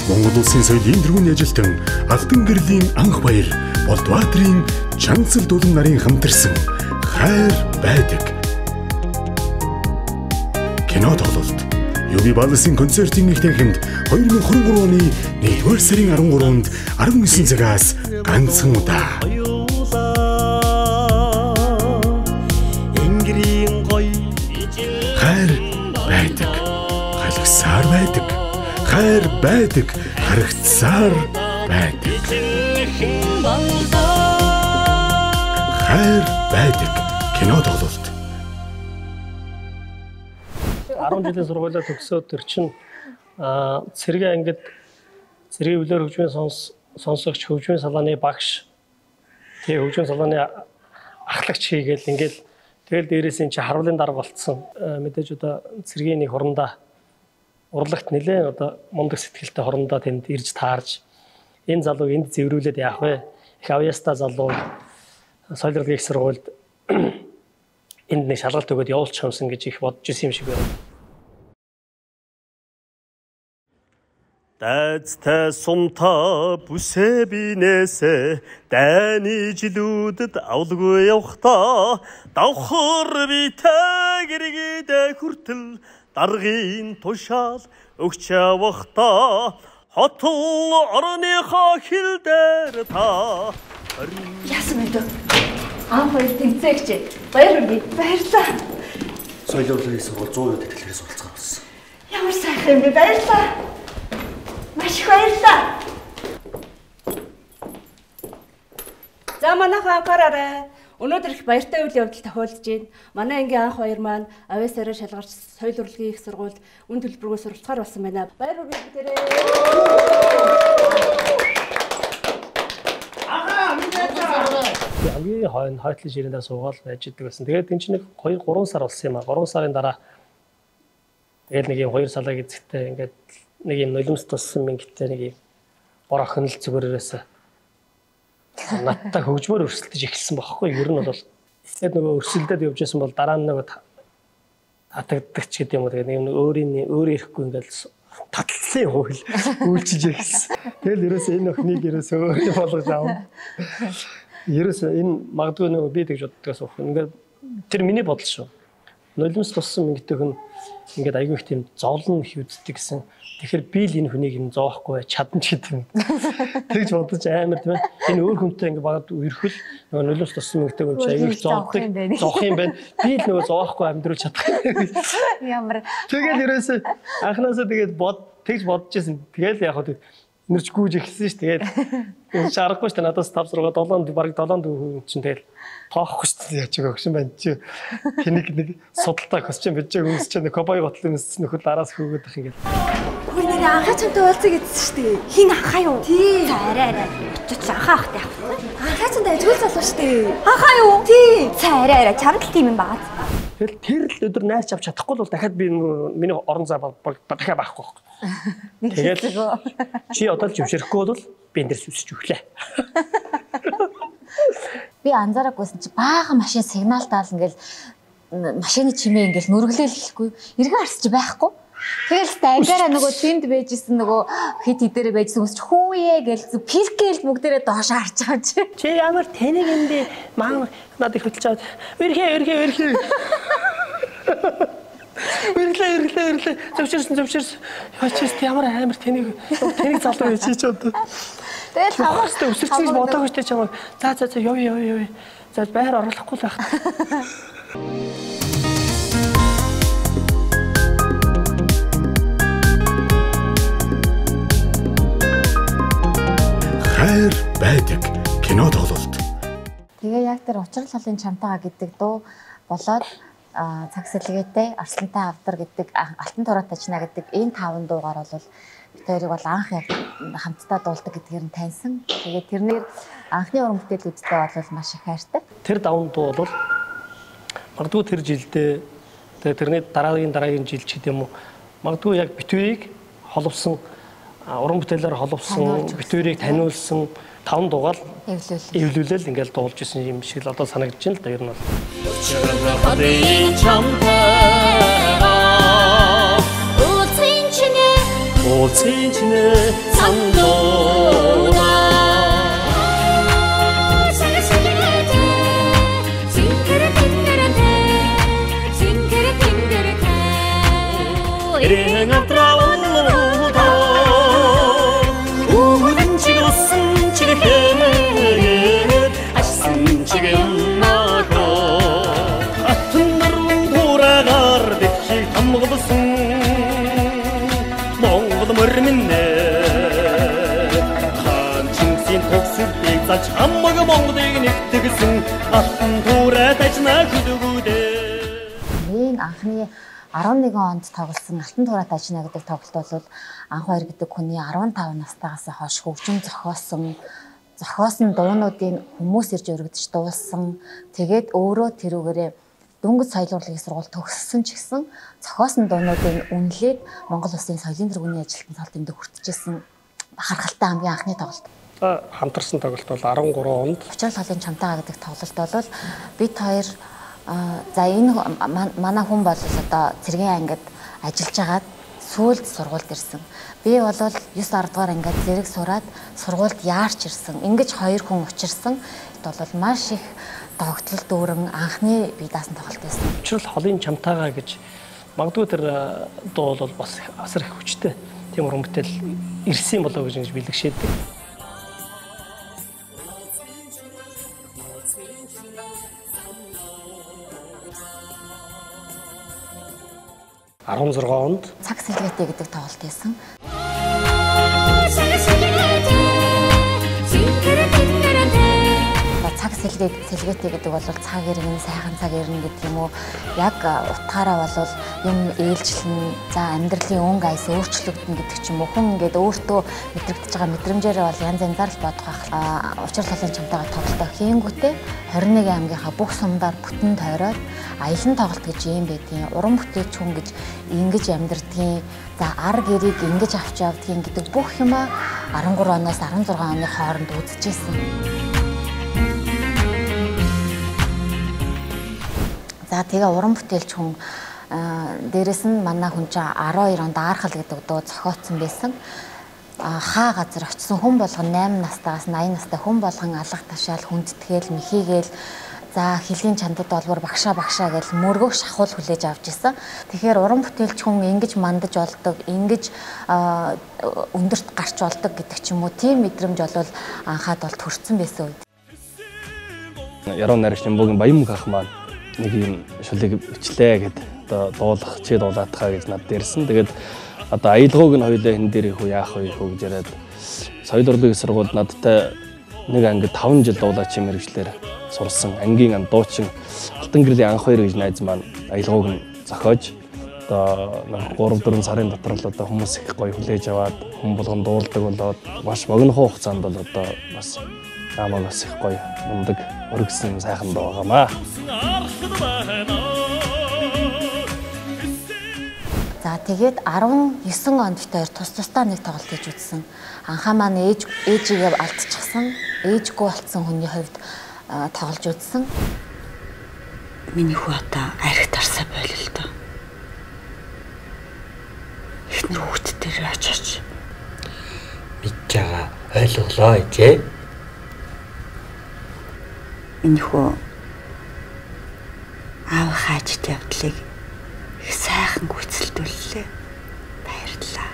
Монгол Улсын соёлын тэргүүний ажилтан Алтан гэрлийн анх баяр Болдбаатарын Чанцал дулан нарын хамтарсан хайр байдаг. Кино тоглолт Юби Балсын концертын нэг танхимд 2023 оны 1-р сарын 13-нд 19 цагаас ганцхан удаа. Хайр байдаг. Халагсаар байдаг. Хайр байдаг. Харагцсаар байдаг. Хайр байдаг. Кино тоглолт. 10 жилийн сургуулиа төгсөөд тэр чинь цэргийн ангид цэргийн хөвлөөр хөгжмийн сонсогч хөгжмийн салааны багш тэгээ хөгжмийн салааны ахлагч хийгээл ингээл тэгэл дээрээс ин чи харуулын дарга болцсон мэдээж одоо цэргийн нэг хурандаа урлагт нэлээ одоо мундаг сэтгэлтэй хурандаа тэнд ирж таарж энэ залууг энд зэврүүлээд яах вэ их авьяастай залуу соёл урлагийн их сургуульд энд нэг шалгалт өгөөд явуулчих юмсан гэж их бодож исэн юм шиг байна. Дайцтай сумта бүсээ бинээсэ дайны жилүүдэд авлаггүй явахдаа давхар битэй гэргэдэ хүртэл даргын тушаал өгч явахдаа хотол орныхоо хил дээр та яасан бэ? Анх хоёр тэнцээгч баяр үргэлж баярлаа. Соёл урлагийн сургууль 100% тэтгэлгээс суралцгаа болсон. Ямар сайхан юм бэ? Баярлаа. Маш их баярлаа. За манайхан анхаараарай. Өнөөдөр их баяртай үйл явдал тохиолдож байна. Манай ангийн анх баяр маань авьяасаараа шалгарч соёл урлагийн их сургуульд үн төлбөргөө суралцахаар болсон байна. Баяр үргэлж дээрээ. Хамгийн хойтлын ширээн дээр суугаад байж идэг байсан. Тэгээд энэ чинь нэг 2-3 сар болсон юм аа. 3 сарын дараа тэгээд нэг юм 2 салааг эзэгтэй ингээд нэг юм нулимс туссан мингтэй нэг юм бор охин л зүгээрээс надтай хөгжмөр өрсөлдөж эхэлсэн байхгүй. Ер нь бол тэгээд нөгөө өрсөлдөд явж байсан бол дараа нь нөгөө татагдагч гэдэг юм уу. Тэгээд нэг өөрөө ирэхгүй ингээд татлсан хөл үйлчиж эхэлсэн. Тэгэл ерөөсөө энэ охиныг ерөөсөө өөрөө болгож аав. Ерөөсөө энэ магадгүй нөгөө би тэгж боддогоос өх. Ингээд тэр миний бодол шүү. Нулимс туссан мингтэй хүн ингээд айгүй их тийм зовлон их үздэг гэсэн. Тэгэхээр би л энэ хүнийг энэ зоохгүй чадна ч гэдэг юм. Тэгж бодож амар тийм ээ. Энэ өөр хүнтэй ингээд багад үерхэл нөгөө нулимс туссан мингтэй хүн чинь айгүй их зоох юм байна. Би л нөгөө зоохгүй амьдруулж чадах. Ямар. Тэгэл ерөөсөө анхнаасаа тэгээд тэгж бодож байсан. Тэгэл яг хөө нэрч гүйж эхэлсэн ш. Тэгээд шарахгүй ш. Надаас 5 6 7 бараг 7 хүн чинь тэгэл тоохгүй ш. Яач байгаа хөшин байна чи. Тэнийг нэг судалтай костюм биж байгаа хүмүүс чинь кобой готлын хүмүүс нөхөд араас хөөгээд их ингээд. Хөр нэрээ анхаа чамтай уулзах гэсэн ш. Хин анхаа юу? Тий. Цаарай. Өчөж анхаа ахтай явах. Анхаа чамтай зөвл залуу ш. Анхаа юу? Тий. Цаарай. Чамд л тийм юм баа. Тэгэл тэр л өдөр найрч авч чадахгүй бол дахиад би миний орон зай дахиад байхгүй. Тэгээд чи одоо л жившрэхгүй бол би энэ дэр сүсэж өглөө. Би анзаарахгүйсэн чи баахан машин сигнал таал ингээл машины чимээ ингээл нүргэлээлэхгүй эргэн харсч байхгүй. Тэгэл дайгаараа нөгөө тэнд байжсэн нөгөө хит хидээрээ байжсэн хүмүүс хүүе гээл пиркэл бүгдээрээ доош харж байгаа чи. Чи ямар тэнэг юм бэ? Маа надад их хөтлж аваад. Өрхөө. Өрлөө. Зөвчөрсөн. Яачээс ямар амар тэнэг залуу байж чи одоо. Тэгэл таваастай өсөрчиж бодоогүй ч чамаа. За ёо. За байр оруулахгүй л байх. Хайр байдаг. Кино тоглолт. Тэгээ яг тэр учрал халын чамтаага гэдэг дуу болоод цаг сэлгээтэй Арслантай авдар гэдэг алтан тураа тачна гэдэг энэ 5 дуугаар бол бид хоёрыг бол анх хамтдаа дуулдаг гэдгээр нь таньсан. Тэгээд тэрнэр анхны уран бүтээлүүдтэй бол маш их хайртай. Тэр 5 дуу бол магадгүй тэр жилдээ тэгээд тэрний дараагийн жил ч гэдэм үү магадгүй яг битүүрийг холбосон уран бүтээлээр холбосон битүүрийг таниулсан 5 дугаар эвлүүлэл ингээл дуулж исэн юм шиг л одоо санагдаж байна л да ер нь бол. уул친치네 삼도다 이래가 트라우다 우든 지었음 지게 아슴 지게 엄마고 같은 날은 돌아가르 대시 밥 먹어봤음 먹어도 머리민네 한층신 독수리가 참 먹어 먹어도 이게 늑득은 같은 돌아다지나 그두구대 анхны 11 онд тоглосон Алтан туурай тажина гэдэг тоглолт бол анх хоёр гэдэг хүний 15 настайгаас хойш хөгжим зохиосон дуунуудын хүмүүс ирж өргөдөж дуулсан. Тэгээд өөрөө тэрүүгээрээ Дөнгөж соёлын урлагийн сургууль төгссөн ч гэсэн зохиосон дуунуудын үнэлээд Монгол Улсын соёлын тэргүүний ажилтан цолтынд хүртчихсэн бахархалтай хамгийн анхны тоглолт. Хамтарсан тоглолт бол 13 онд. Учрал хоолын чамтаа гэдэг тоглолт бол бид хоёр за энэ манай хүн бол одоо цэргийн ангид ажиллаж байгаад сүүлд сургуульд ирсэн. Би бол 9 10 дугаар ангид зэрэг сураад сургуульд яарч ирсэн. Ингэж хоёр хүн учирсан. Это бол маш их тогтолт дүүрэн анхны би даасан тоглолт байсан. Учрал хоолын чамтаагаа гэж магадгүй тэр дуу бол бас асар их хүчтэй. Тийм уран бүтээл ирсэн болоо гэж бэлгшээдэг. 16 онд цаг сэлгээтэй гэдэг тоглолт байсан. Цаг сэлгээтэй гэдэг бол цаг иргэн, сайхан цаг ирнэ гэдэг юм уу? Яг утгаараа бол юм ээлжлэн, за амьдралын өнгө айс өөрчлөгдөн гэдэг ч юм уу. Хүн ингээд өөртөө мэдрэгдэж байгаа мэдрэмжээрээ бол янз янзаар л бодох байх. Учрал хоолын чамтайгаа тоглолтоо хийнгүүтээ 21 аймгийнхаа бүх сумдаар бүтэн тойроод аялан тоглолт гэж юм байдгийн. Уран бүтээлч хүн гэж ингэж амьдрдгийн. За ар гэрийг ингэж авч явдгийн гэдэг бүх юмаа 13 оноос 16 оны хооронд үзчихсэн. За тэгээ уран бүтээлч хүн дээрэс нь манай хүн чинь 12 онд Аархал гэдэг дуу зохиоцсон байсан. Хаа газар очисон хүн болгон 8 настайгаас 80 настай хүн болгон алга ташаал хүндтгэл мэхийгээл за хэлгийн чандад олбор багшаа гэж мөргөх шахуул хүлээж авч исэн. Тэгэхээр уран бүтээлч хүн ингэж мандаж олдог, ингэж өндөрт гарч олдог гэдэг ч юм уу тийм мэдрэмж бол анхаад бол төрсэн байсан үед. Яруу найрагчийн бүгэн Баян мөнх ах маань нэг юм шүлэг бичлээ гэд одоо дуулах чи дуулаатхаа гэж над дээрсэн. Тэгээд одоо аялгауг нь хоёулаа энэ дээр их яах вэ гэж яриад соёл урлагийн сургуульд надтай нэг ангид 5 жил дуулаач мэргэжлэр сурсан. Ангийн дуучин Алтан гэрлийн анх хоёр гэж найз маань аялгауг нь зохиож одоо 3-4 сарын дотор л одоо хүмүүс их гоё хүлээж аваад хүн болгон дуулдаг болоод маш богино хугацаанд бол одоо бас намайг бас их гоё мундаг өргөсөн сайхан дуу байгаамаа. За тэгээд 19 онд бид хоёр тус тусдаа нэг тоглолт хийж үзсэн. Анхаа маань ээжигээ алдчихсан, ээжгүй болцсон хүний хувьд тоглож үзсэн. Миний хүү одоо архит арсаа бойл л доо. Эхнэр хүүхд дээр очиж мэдж байгаа ойлголоо ээжээ. Миний хүү аав хаажт явдлыг их сайхан гүйцэлдүүллээ. Баярлалаа.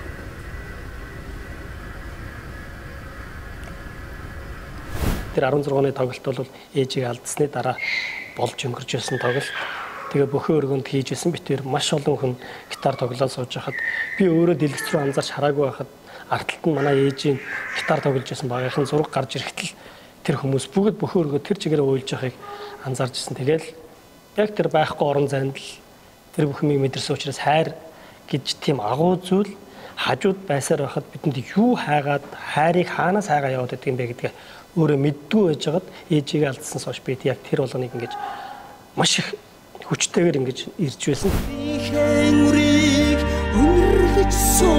Тэр 16-ны тоглолт бол ээжийг алдсны дараа болж өнгөрч байсан тоглолт. Тэгээ бүхэн өргөнд хийжсэн битээр маш олон хүн гитар тоглоод сууж байхад би өөрөө дэлгэц рүү анзаарч хараагүй байхад артталт нь манай ээжийн гитар тоглож байсан багийнхан зураг гарч ирэхдээ тэр хүмүүс бүгд бүхэн өргөө тэр чигээр уйлж байхыг анзаарч ирсэн. Тэгээл яг тэр байхгүй орон зайд л тэр бүхнийг мэдэрсэн учраас хайр гэж тийм агуу зүйл хажууд байсаар байхад бидэнд юу хайгаад хайрыг хаанаас хайгаа яваад байдаг юм бэ гэдгээ өөрөө мэддгүй байж байгаад ээжийг алдсан сууш би яг тэр болгоныг ингэж маш их хүчтэйгээр ингэж ирж байсан. Хэнрийг үнэрлэж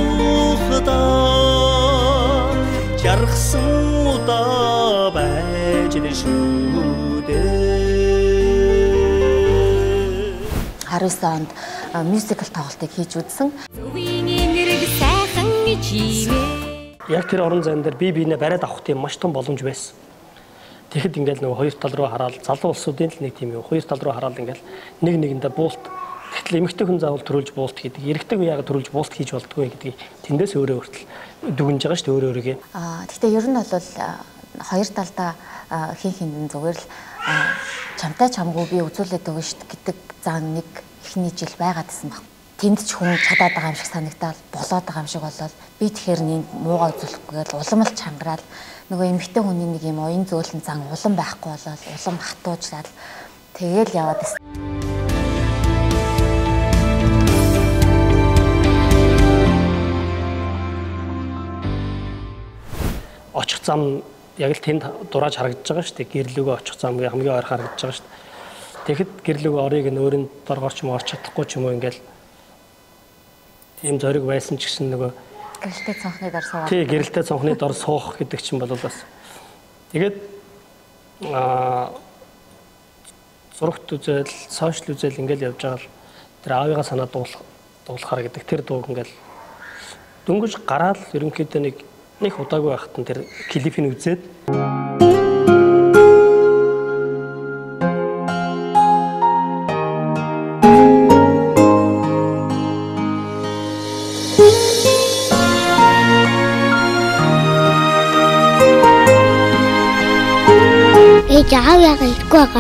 суухадаа жаргасан удаа байж шүү дээ. 19 онд мюзикл тоглолтыг хийж үзсэн. Зөвийн энерги сайхан гэж Яг тэр орон зайн дээр биенээ бариад авах тийм маш том боломж байсан. Тэгэхэд ингээл нөгөө хоёр тал руу хараад залуу улсуудын л нэг тийм юу хоёр тал руу хараад ингээл нэг нэгэндээ буулт. Гэтэл эмэгтэй хүн заавал төрүүлж буулт гэдэг. Эрэгтэй хүн яагаад төрүүлж буулт хийж болдгоо гэдгийг тэндээс өөрөө хүртэл дүгнж байгаа шүү дээ өөрөө өөрийгөө. Гэхдээ ер нь бол хоёр талдаа хин хиндэн зүгээр л чамтай чамгүй би үзүүлээд өгнө шүү гэдэг зан нэг эхний жил байгаад байсан баг. Тэнд ч хүн чадаад байгаа юм шиг санагдаад болоод байгаа юм шиг болол би тэгэхээр нэг муугаа үзүүлэхгүйгээр улам л чангараал нөгөө эмэгтэй хүний нэг юм оюун зөөлөн зан улам байхгүй болол улам хатуужлаад тэгээл яваад байсан. Очих зам яг л тэнд дурааж харагдаж байгаа шүү дээ. Гэрлөөгөө очих зам хамгийн ойр харагдаж байгаа шүү дээ. Тэгэхэд гэрлөөгөө орыг нь өөрийн доргоор ч юм орч чадахгүй ч юм уу ингээл тийм зориг байсан ч гэсэн нөгөө гэрэлтэй цонхны дор суугаад. Тий, гэрэлтэй цонхны дор суух гэдэг чинь бол бас. Тэгээд зурагт үзэл, сошиал үзэл ингээл явж байгаа л тэр аавыгаа санаа дуулахаар гэдэг тэр дууг ингээл дөнгөж гараад ерөнхийдөө нэг удаагүй байхад нь тэр клипийг үзээд Жаав яга ихгүй байгаа.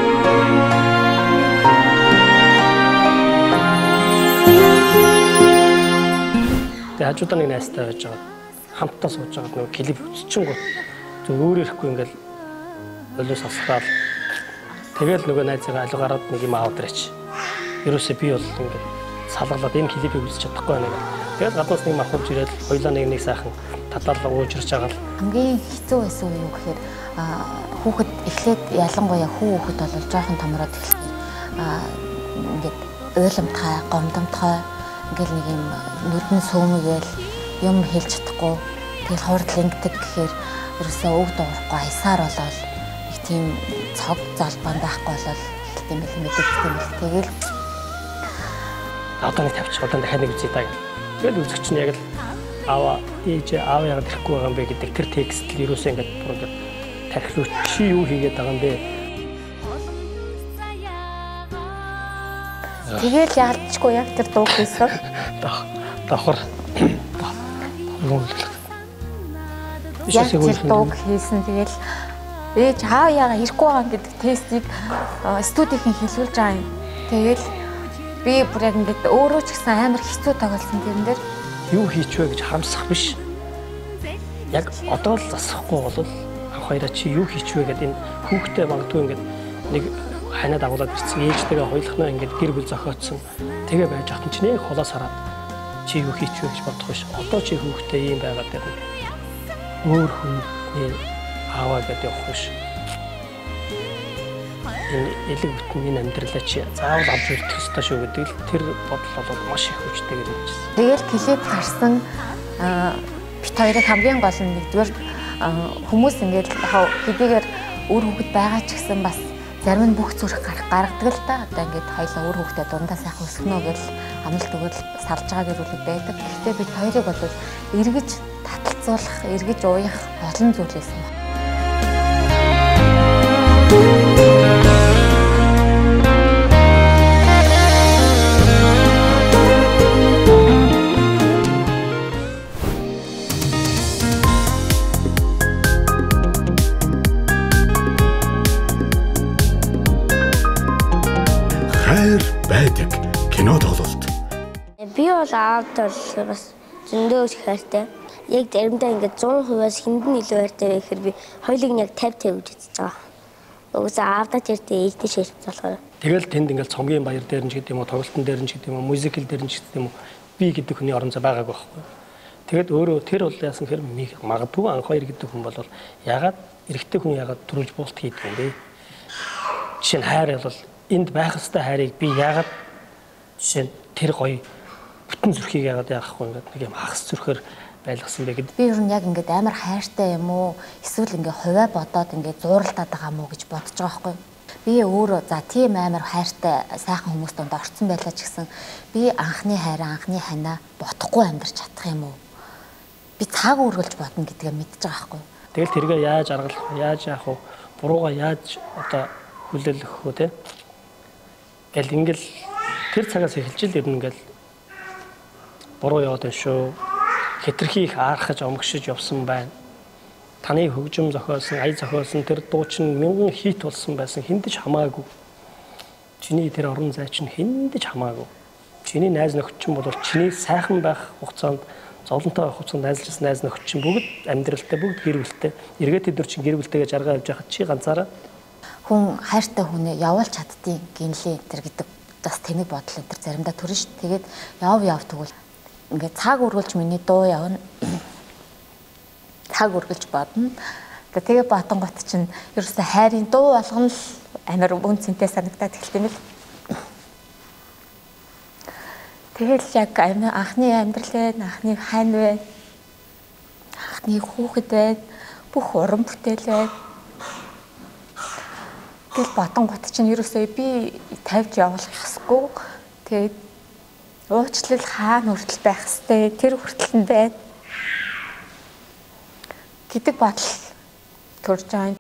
Тэгээ хажуудаа нэг найстай байж байгаа. Хамтдаа сууж байгаа нөгөө клип үзчихэнгүүт зөв өөр ирэхгүй ингээл болоос асгаал. Тэгэл нөгөө найзгаа алга гараад нэг юм аваад ирээч. Ерөөсөө би бол ингээд салгалаад энэ клипийг үзэж чадахгүй байна гэх. Тэгэл гаднаас нэг махурж ирээд хоёлаа нэг сайхан татаалал уужирч байгаа л. Хамгийн хэцүү байсан юу гэхээр хүүхэд эхлээд ялангуяа хүүхэд бол жоохон томроод эхэлсэн. Ингээд уйламтгай, гомдомтгой ингээл нэг юм нүдэн сөөмөгээл юм хэлж чадахгүй тэгэл хурд лингдэг гэхээр ерөөсөө өг дуурахгүй аясаар болоод нэг тийм цог залбан байхгүй болоод тийм л мэддэг юм л тэгэл одоо нэг тавьчих одоо дахиад нэг үзье даа гэх. Тэгэл үзэгч нь яг л аав яагаад ирэхгүй байгаа юм бэ гэдэг тэр текст л ерөөсөө ингээд бүр ингээд тархилуу чи юу хийгээд байгаа юм бэ? Тэгэл яалтчгүй яг тэр дуу хийсэн. Давхар. Яг тэр дуу хийсэн тэгэл ээж хаа яага ирэхгүй байгаа гэдэг тестийг студийн хэлүүлж байгаа юм. Тэгэл би бүр яг ингээд өөрөө ч гэсэн амар хэцүү тоглосон тэрэн дээр юу хийчихвэ гэж харамсах биш. Яг одоо л засахгүй бол хоёроо чи юу хийчихвэ гэдэг энэ хүүхдээ магадгүй ингээд нэг ханаа дагуулад ирсэн ээжтэйгээ хоёулахнаа ингээд гэр бүл зохиотсон тэгээ байж хатан чи нэг холоос хараад чи юу хийчихвэ гэж бодох биш. Одоо чи хүүхдээ ийм байгаад байна. Өөр хүний ааваа гэдэг явах биш. Энэ элэг бүтэн энэ амьдралаа чи заавал авч өртөх ёстой шүү гэдэг л тэр бодол бол маш их хүчтэй гэж хэлжсэн. Тэгэл клип гарсан бит хоёрыг хамгийн гол нь нэгдүгээр хүмүүс ингээд яг хэдийгээр өөр хүүхэд байгаа ч гэсэн бас зарим нь бүх зүрх гаргадаг л да. Одоо ингээд хоёлаа өөр хүүхдээ дундаа сайхан өсгөнө гэж амлалт өгөл салж байгаа гэрүүлэг байдаг. Гэхдээ бид хоёрыг бол эргэж таталцуулах, эргэж ууях олон зүйл байсан байна. Хайр байдаг кино тоглолт. Би бол аавд бол бас зөндөө их хайртай. Яг заримдаа ингээд 100%-аас хиндэн илүү хайртай байх хэрэг би хоёулыг нь яг 50-50 гэж үзэж байгаа. Угсаа аавдаа тэртээ ээлтэй ширч болохоор. Тэгэл тэнд ингээд цомгийн баяр дээр нь ч гэдэг юм уу, тоглолтын дээр нь ч гэдэг юм уу, мюзикл дээр нь ч гэдэг юм уу, би гэдэг хүний орон зай байгаагүй байхгүй. Тэгэд өөрөө тэр бол яасан хэрэг магадгүй анх хоёр гэдэг хүн бол ягаад эрэгтэй хүн ягаад төрүүлж буулт хийдэг юм бэ? Жишээ нь хайр бол энд байх ёстой хайрыг би ягаад жишээ нь тэр гоё бүтэн зүрхийг ягаад яахгүй ингээд нэг юм хагас зүрхээр байлгасан бэ гэдэг. Би ер нь яг ингээд амар хайртай юм уу? Эсвэл ингээд хувиа бодоод ингээд зууралтаад байгаа юм уу гэж бодож байгаа байхгүй. Би өөрөө за тийм амар хайртай сайхан хүмүүст донд орцсон байлаа ч гэсэн би анхны хайраа, анхны ханаа бодохгүй амьдрч чадах юм уу би цаг үргэлж бодно гэдгээ мэдчихэж байгаа байхгүй. Тэгэл тэргээ яаж аргалах вэ? Яаж яах вэ? Буруугаа яаж одоо хүлээлгэх вэ те? Гэл ингээл тэр цагаас эхэлж ил ер нь ингээл буруу яваад байна шүү. Хитрхи их аархаж омгшиж явсан байна. Таны хөгжим зохиолсон, ая зохиолсон тэр дуу чинь мянган хит болсон байсан хиндэж хамаагүй. Чиний тэр орон зай чинь хиндэж хамаагүй. Чиний найз нөхөд чинь бол чиний сайхан байх хугацаанд зовлонтой байх хугацаанд найзлсан найз нөхөд чинь бүгд амьдралтай, бүгд гэр бүлтэй. Эргээд тэд нар чинь гэр бүлтэйгээ жаргаа явж байхад чи ганцаараа хүн хайртай хүнээ явуулж чаддгийг гинлээ энэ гэдэг бас тэнэг бодол энэ заримдаа төрнө шүү. Тэгээд яв тэгвэл ингээд цаг үргэлж миний дуу явна. Цаг үргэлж бодно. Тэгээ батонгот чинь ерөөсөө хайрын дуу болгоно л амар үн цэнтэй санагдаад эхэлт юм л. Тэгэл яг анхны амьдрал байна, анхны хань байна. Анхны хүүхэд байна. Бүх уран бүтээл байна. Тэгэл батонгот чинь ерөөсөө би тавьж явуулах ёсгүй. Тэгээд уучлал хаана хүртэл байх хэвээр тэр хүртэл нь байна гэдэг бодол төрж байгаа.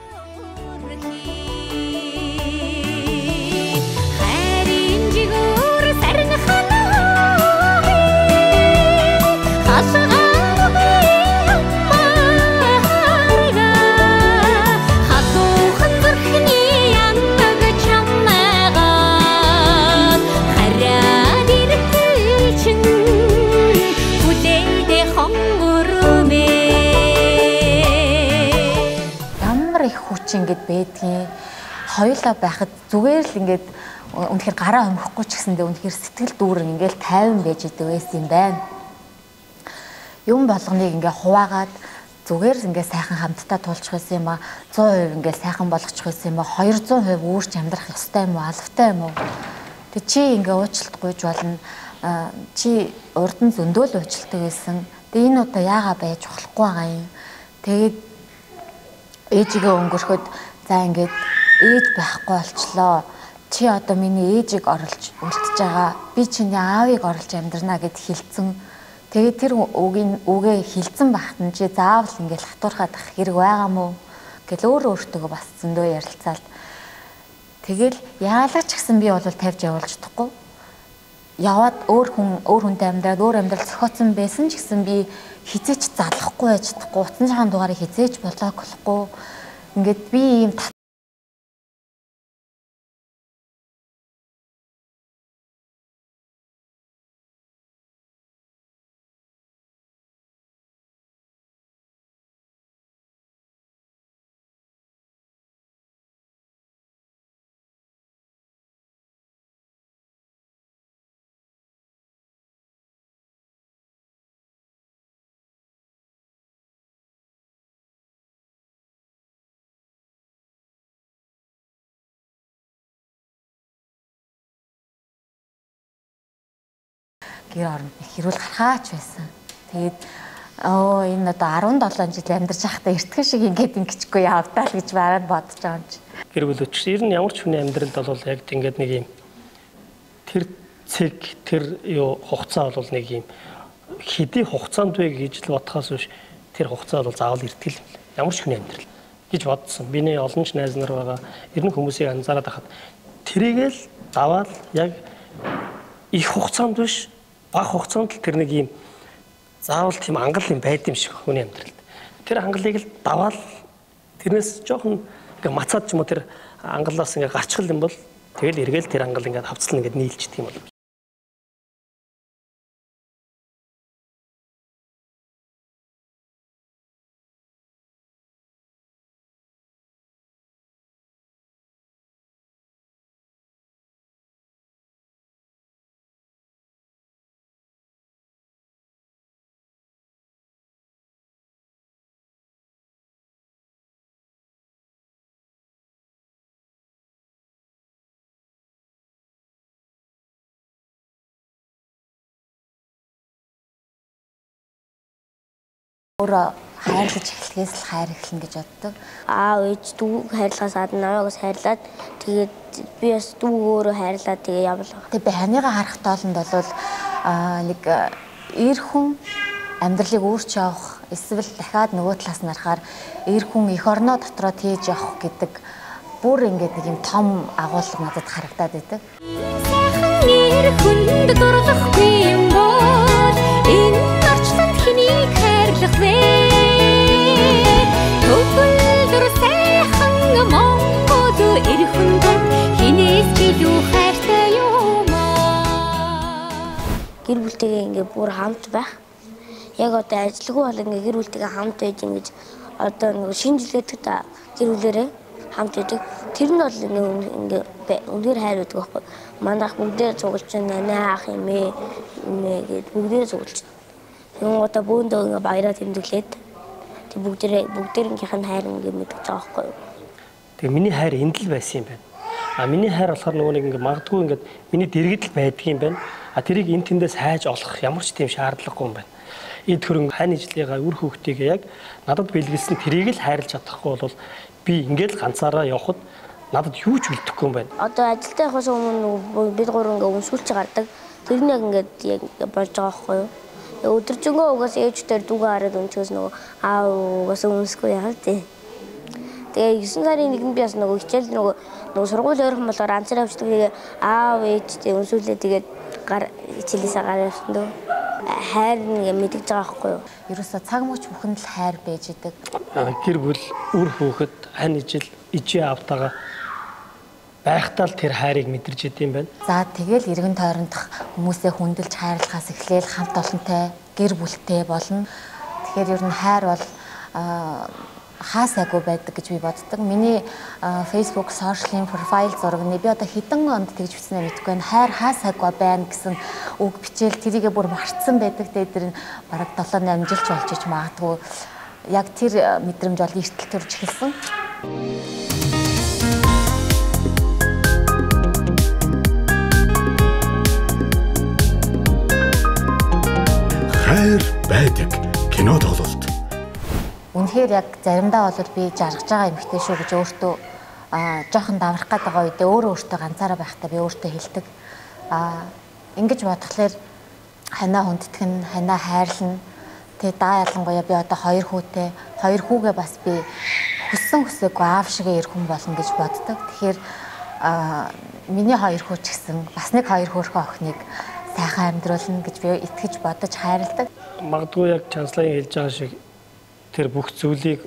Ингээд байдгийн хоёулаа байхад зүгээр л ингээд үнэхээр гараа өмөхгүй ч гэсэндээ үнэхээр сэтгэл дүүрэн ингээд тайван байж идэг байсан юм байна. Юм болгоныг ингээд хуваагаад зүгээр ингээд сайхан хамтдаа туулчих байсан юм а 100% ингээд сайхан болгочих байсан юм а 200% өөрч амьдрах ёстой юм уу алавтай юм уу? Тэг чи ингээд уучлалт гуйж болно. Чи урд нь зөндөөл уучлалтай байсан. Тэг энэ удаа яагаа байж болохгүй байгаа юм. Тэгээд ээжигээ өнгөрөхөд за ингээд ээж байхгүй болчлоо. Чи одоо миний ээжийг оруулж үлдчихэж байгаа. Би чиний аавыг оруулж амьдрнаа гэд хэлсэн. Тэгээд тэр үгээ хэлсэн багт нь чи заавал ингээд хатуурхаад ах хэрэг байгаа мó гэл өөртөө бас зөндөө ярилцаал. Тэгэл яалаач гэсэн би бол тавьж явуулж чадахгүй. Яваад өөр хүнтэй амьдраад өөр амьдрал зохиоцсон байсан ч гэсэн би хизээч залахгүй байж чадахгүй. Утсан цагаан дугаарыг хизээч блок болохгүй. Ингээд би ийм гэр орнд хэрүүл гарахаач байсан. Тэгээд энэ одоо 17 жил амьдарч байхдаа эртхэн шиг ингэчихгүй явдаа л гэж бараад бодож байгаа юм чи. Гэр бүл өчс ер нь ямар ч хүний амьдралд бол яг ингээд нэг юм тэр цэг тэр хугацаа бол нэг юм хэдий хугацаанд вэ гэж л бодхоос биш тэр хугацаа бол заавал эртгэл ямар ч хүний амьдрал гэж бодсон. Биний олон ч найз нар байгаа. Ер нь хүмүүсийг анзаараад байхад тэрийгэл даваад яг их хугацаанд биш бага хугацаанд л тэр нэг юм заавал тийм ангал юм байд юм шиг хүний амьдралд. Тэр ангалыг л даваал тэрнээс жоохон ингээ мацаад ч юм уу тэр ангалаас ингээ гарчхал юм бол тэгэл эргээл тэр ангал ингээ хавцлан ингээ нийлждэг юм бол. Өөрөө хайрлаж эхлэхээс л хайр эхлэнэ гэж боддог. Ээж дүү хайрлахаас намайгаас хайрлаад тэгээд би бас дүү өөрөө хайрлаад тэгээ явлаа. Тэгээд би ханыгаа харах тоолонд бол нэг эр хүн амьдралыг өөрч явах эсвэл дахиад нөгөө талаас нь харахаар эр хүн эх орноо дотроо тээж явах гэдэг бүр ингээд нэг юм том агуулга надад харагдаад байдаг. Эр хүнд дурлахгүй юм бол энэ орчлонд хэнийг хайрлах вэ? Төгөлдөр сайхан Монгол эр хүнд хинээс илүү хайртай юм аа. Гэр бүлтэйгээ ингээ бүр хамт байх. Яг одоо ажилгүй бол ингээ гэр бүлтэйгээ хамт байж ингэж одоо нэг шинэ жилгээд гэр бүлэрээ хамт байдаг. Тэр нь бол ингээ үнээр хайр байдаг байхгүй. Манайх бүгдээ цуглаж байна, ах юм ээ гэд бүгдээ цуглаж. Тэгвэл одоо бөөндөө ингээ баяраа тэмдэглээд тэг бүгдээрийнх нь хайр ингээ мэдэж байгаа байхгүй. Тэг миний хайр энд л байсан юм байна. Миний хайр болохоор нөгөө нэг ингээ магадгүй ингээ миний дэргэд л байдаг юм байна. Тэрийг энэ тэндээс хайж олох ямар ч тийм шаардлагагүй юм байна. Эд хөрөнгө хайны ижлийнхаа үр хүүхдийгээ яг надад бэлгэлсэн тэрийг л хайрлаж чадахгүй бол би ингээд л ганцаараа явхад надад юу ч үлдэхгүй юм байна. Одоо ажилдаа явахаас өмнө бид гурав ингээ өмсгөлч гардаг. Тэр нь яг ингээд яг болж байгаа байхгүй юу? Өдөржингөө угаас ээжтэй дүүгээ хараад өнчөөс нөгөө аав угаас өмсөхгүй яа тий. Тэгээ 9 сарын 1-нд би бас нөгөө хичээл нөгөө сургууль ойрхон болохоор анцаар авчдаг. Тэгээ аав ээжтэй өмсүүлээ тэгээд хичээлээсээ гараа явсан дөө. Хайр нэг мэдэж байгаа байхгүй юу? Ерөөсө цаг мөч бүхэнд л хайр байж идэг. Гэр бүл үр хүүхэд хань ижил ижээ автагаа байхдаа л тэр хайрыг мэдэрч идэм байна. За тэгэл эргэн тойрондох хүмүүсээ хүндэлж хайрлахаас эхлээл хамт олонтой гэр бүлтэй болно. Тэгэхээр ер нь хайр бол хаа сайгүй байдаг гэж би боддог. Миний Facebook сошиалын профайл зураг би одоо хэдэн онд тэгж бичснээр мэдгүй байна. Хайр хаа сайгүй байна гэсэн үг бичээл тэрийгээ бүр марцсан байдаг. Тэр нь бараг 7-8 жилч болж иж магадгүй. Яг тэр мэдрэмж бол эртэл төрж эхэлсэн. Хайр байдаг кино тоглолт. Үнэхээр яг заримдаа бол би жаргаж байгаа эмэгтэй шүү гэж өөртөө жоохон даврах гээд байгаа үедээ өөртөө ганцаараа байхдаа би өөртөө хэлдэг. Ингэж бодглохлоор ханаа хүндэтгэн, ханаа хайрлна. Тэгээ даа ялангуяа би одоо 2 хүүтэй, 2 хүүгээ бас би хүсээгүй аав шигээ эр хүн болно гэж боддог. Тэгэхээр миний 2 хүү ч гэсэн бас нэг 2 хөөрхөн охиныг сайхан амьдруулна гэж би итгэж бодож хайрладаг. Магадгүй яг Чанслайн хэлж байгаа шиг тэр бүх зүйлийг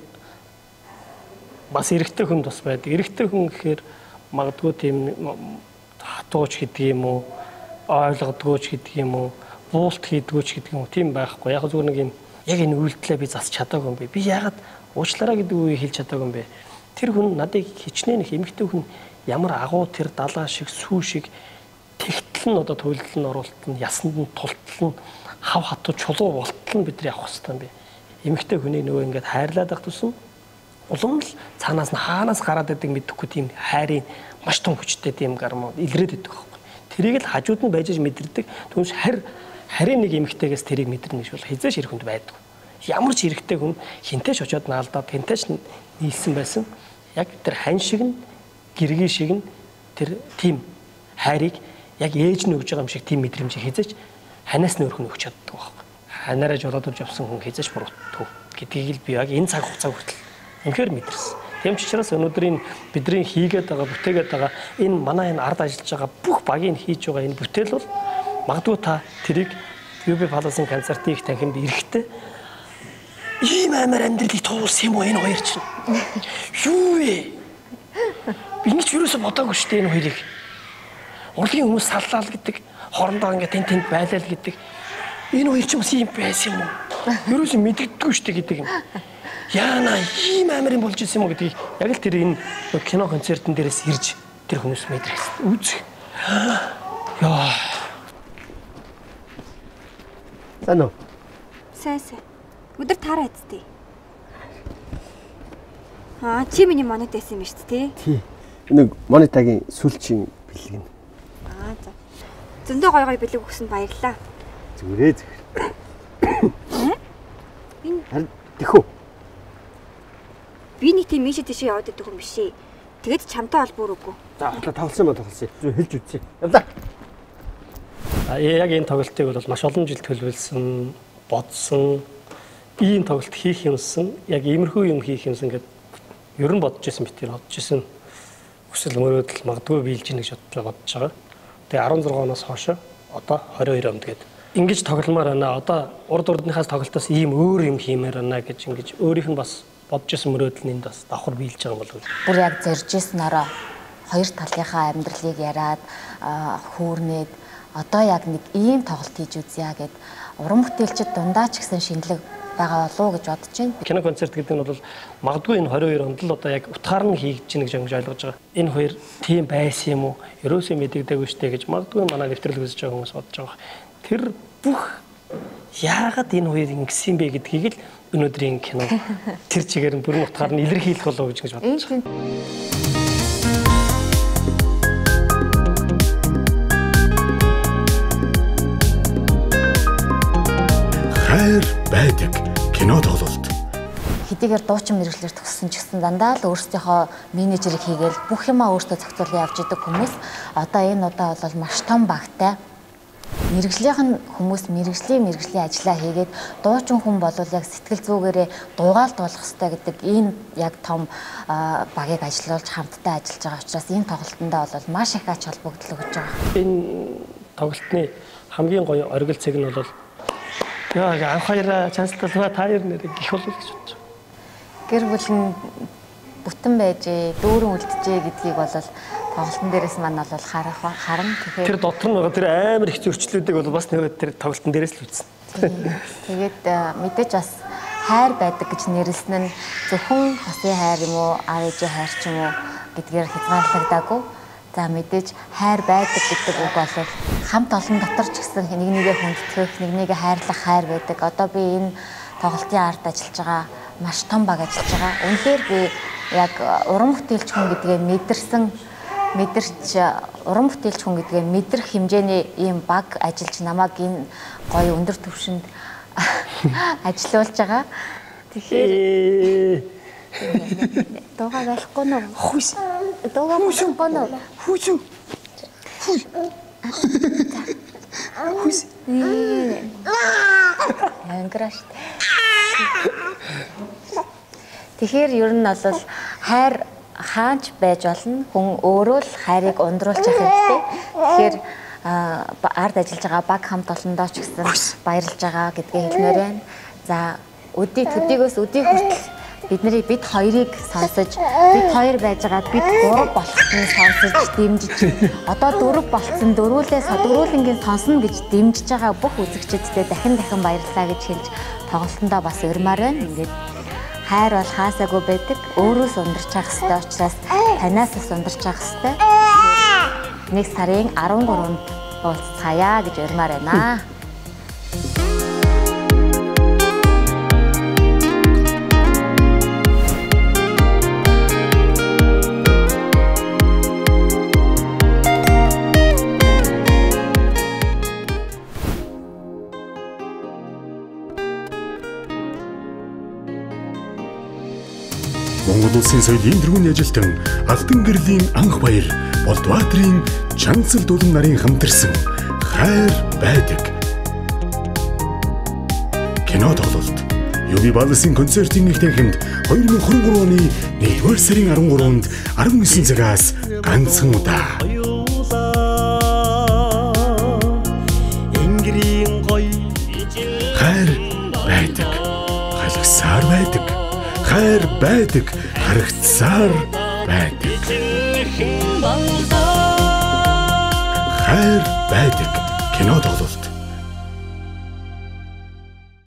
бас эрэгтэй хүн бас байдаг. Эрэгтэй хүн гэхээр магадгүй тийм хатууч гэдэг юм уу, ойлгодгооч гэдэг юм уу, буулт хийдгөөч гэдэг юм уу, тийм байхгүй. Яг зүгээр нэг юм яг энэ үйлдэлээ би засч чадаагүй юм бэ. Би яагаад уучлаарай гэдэг үгийг хэлж чадаагүй юм бэ? Тэр хүн надыг хичнээн их эмэгтэй хүн ямар агуу тэр далаа шиг, сүү шиг тэгтэл нь одоо туйлдал нь оруулалт нь, ясанд нь тултал нь, хав хатуу чулуу болтол нь бид нар явах хэрэгтэй юм бэ. Эмэгтэй хүний нөгөө ингээд хайрлаад байх тусам улам л цаанаас нь хаанаас гараад идэг мэдэхгүй тийм хайрын маш том хүчтэй тийм гармууд илрээд идэг байхгүй. Тэрийг л хажууд нь байж мэдэрдэг. Түүнээс харин нэг эмэгтэйгээс тэрийг мэдэрнэ гэж бол хизээш ирэхэнд байдаг. Ямар ч эрэгтэй хүн хинтээш очиод наалдаад хинтээш нийлсэн байсан. Яг тэр хань шиг нь гэргий шиг нь тэр тийм хайрыг яг ээж нь өгж байгаа юм шиг тийм мэдрэмжийг хизээч ханаас нь өөрхөн өгч чаддаг байхгүй. Ханаараа жолоодож явсан хүн хизээч бурууддаг гэдгийг л би яг энэ цаг хугацаа хүртэл үнэхээр мэдэрсэн. Тийм ч учраас өнөөдрийн бидний хийгээд байгаа, бүтээгээд байгаа энэ манай энэ ард ажиллаж байгаа бүх багийн хийж байгаа энэ бүтээл бол магадгүй та тэрийг UB Palace-ын концертын их танхимд ирэхдээ ийм амар амьдралыг туулсан юм уу энэ хоёр чинь? Юу вэ? Би нэг ч юусоо бодоогүй шүү дээ энэ хоёрыг. Урлагийн хүмүүс саллаа л гэдэг, хорондоо ингээд тэнд байлаа л гэдэг. Энэ хоёр ч бас ийм байсан юм уу? Юусоо мэддэггүй шүү дээ гэдэг юм. Яана ийм амар юм болж исэн юм уу гэдгийг яг л тэр энэ кино концертын дээрээс ирж тэр хүмүүс мэдрэх үзэх. Яа. Сайн уу? Сайн. Өдөр таараа эцтэй. Чи миний монет байсан юм шүү дээ. Тий. Нэг монетагийн сүлжийн бэлгэн. За. Зөндөө гой бэлэг өгсөнд баярлалаа. Зүгээрээ. Энэ харин тэхүү. Би нэг тийм ийшээ тийшээ яваад идэх юм биш ээ. Тэгэд чамтай бол бүр үгүй. За, тоглосон ба тоглосон. Хэлж үзье. Явлаа. Яг энэ тоглолтыг бол маш олон жил төлөвлөсөн. бодсон ийм тоглолт хийх юмсан яг иймэрхүү юм хийх юмсан гэдэг ер нь бодож байсан битгий бодож байсан хүсэл мөрөөдөл магадгүй биелж ийн гэж бодож байгаа. Тэгээ 16 оноос хойш одоо 22 онд гээд ингэж тогломоор байна. Одоо урд урдныхаас тоглолтоос ийм өөр юм хиймээр байна гэж ингэж өөрийнх нь бас бодож байсан мөрөөдөл нь бас давхар биелж байгаа юм болов. Бүр яг зоржсэн ороо хоёр талынхаа амьдралыг яриад хүүрнээд одоо яг нэг ийм тоглолт хийж үзье гэд уран бүтээлчид дундаа ч гэсэн шинэлэг байгаа болов уу гэж бодож байна. Кино концерт гэдэг нь бол магадгүй энэ 22 онд л одоо яг утгаар нь хийж гин гэж ойлгож байгаа. Энэ хоёр тийм байсан юм уу? Ерөөсөө мэдэгдээгүй штэ гэж магадгүй манай нэвтрэл үзэж байгаа хүмүүс бодож байгаа. Тэр бүх яагаад энэ хоёр ингэсэн бэ гэдгийг л өнөөдрийн кино тэр чигээр нь бүрэн утгаар нь илэрхийлэх болов гэж бодож байгаа. Хайр байдаг кино тоглолт. Хэдийгээр дуучин мэргэжлэр төгссөн ч гэсэн дандаа л өөрсдийнхөө менежерийг хийгээл бүх юмаа өөртөө зохицуулан явж идэг хүмүүс одоо энэ удаа бол маш том багтай мэргэжлийн хүмүүс мэргэжлийн ажлаа хийгээд дуучин хүн бол яг сэтгэл зүгээрээ дуугаал дуулах хэрэгтэй гэдэг энэ яг том багийг ажиллуулж хамтдаа ажиллаж байгаа учраас энэ тоглолтондоо бол маш их ач холбогдол өгж байгаа. Энэ тоглолтны хамгийн гоё оргил цэг нь бол яа анх хоёроо чанслалгаа та хоёр нэрийг гих болов гэж бодож байна. Гэр бүл нь бүтэн байж дүүрэн үлджээ гэдгийг бол тоглолтын дээрээс маань бол харна. Тэгэхээр тэр дотор нь байгаа тэр амар их зөрчлүүдийг бол бас нэг тэр тоглолтын дээрээс л үзсэн. Тэгээд мэдээж бас хайр байдаг гэж нэрлсэн нь зөвхөн хосын хайр юм уу, аав ээжийн хайр ч юм уу гэдгээр хязгаарлагдаагүй. За мэдээж хайр байдаг гэдэг үг бол хамт олон дотор ч гэсэн нэг нэгээ хүндэтгэх, нэг нэгээ хайрлах хайр байдаг. Одоо би энэ тоглолтын ард ажиллаж байгаа маш том баг ажиллаж байгаа. Үнэхээр би яг уран бүтээлч хүн гэдгээ мэдэрч уран бүтээлч хүн гэдгээ мэдрэх хэмжээний ийм баг ажиллаж намайг энэ гоё өндөр түвшинд ажилуулж байгаа. Тэгэхээр дуугаа болохгүй нөө. Хүс. Дуугаа болохгүй нөө. Хүс. Хүс. Анграш. Тэгэхээр ер нь бол хайр хаанч байж болно. Хүн өөрөө л хайрыг ундруулж явах хэрэгтэй. Тэгэхээр ард ажиллаж байгаа баг хамт олондоо ч гэсэн баярлж байгаа гэдгээ хэлмээр байна. За төдийгөөс өдий хүртэл бид хоёрыг сонсож бид хоёр байж байгаа бид гурав болохыг сонсож дэмжиж одоо дөрөв болцсон дөрвөлнгийн сонсно гэж дэмжиж байгаа бүх үзэгчдэд дахин баярлалаа гэж хэлж тоглолтондоо бас урьмаар байна. Ингээд хайр бол хаасаагүй байдаг. Өөрөөс ундарч явах хэрэгтэй учраас танаас бас ундарч явах хэрэгтэй. Нэг сарын 13-нд уулзцаая гэж урьмаар байна. Монгол улсын соёлын тэргүүний ажилтан Алтан гэрлийн анх баяр Болдбаатарын Чанцал дулан нарын хамтарсан хайр байдаг кино тоглолт. Юби Балсын концертын их танхимд 2023 оны 1-р сарын 13-нд 19 цагаас ганцхан удаа. Хайр байдаг. Халагсаар байдаг. Хайр байдаг, харагцсаар байдаг. Хайр байдаг кино тоглолт.